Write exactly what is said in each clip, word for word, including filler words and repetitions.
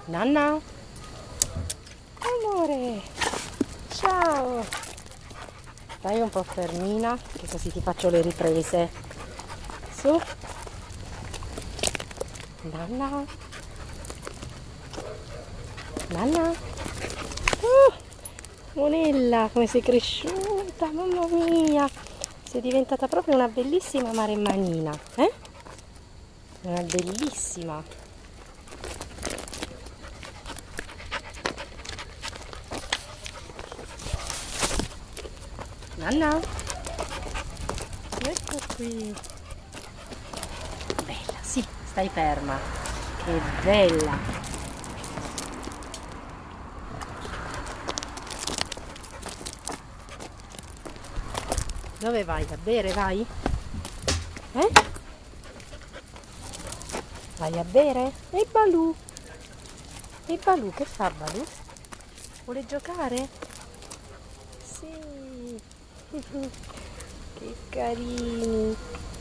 Nanna? Amore, ciao! Stai un po' fermina, che così ti faccio le riprese. Su. Nanna? Nanna? Uh, Monella, come sei cresciuta, mamma mia! Sei diventata proprio una bellissima maremmανina, eh? Una bellissima! Nanna? Ecco qui! Bella, sì, stai ferma! Che bella! Dove vai? A bere, vai? Eh? Vai a bere? E Balù? E Balù, che fa Balù? Vuole giocare? Sì! Che carini!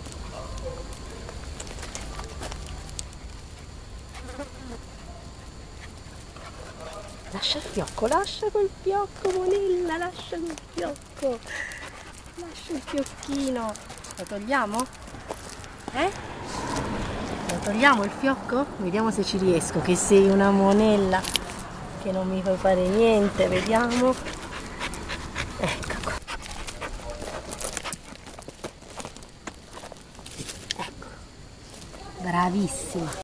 Lascia il fiocco, lascia quel fiocco, Monella, lascia quel fiocco! Lascia il fiocchino! Lo togliamo? Eh? Lo togliamo il fiocco? Vediamo se ci riesco, che sei una monella che non mi puoi fare niente, vediamo. Ecco qua. Ecco. Bravissima.